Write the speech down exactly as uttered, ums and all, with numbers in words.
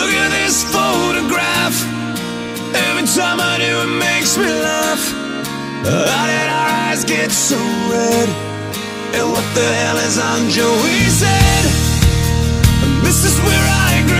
Look at this photograph. Every time I do it makes me laugh. How did our eyes get so red? And what the hell is on Joey's head? This is where I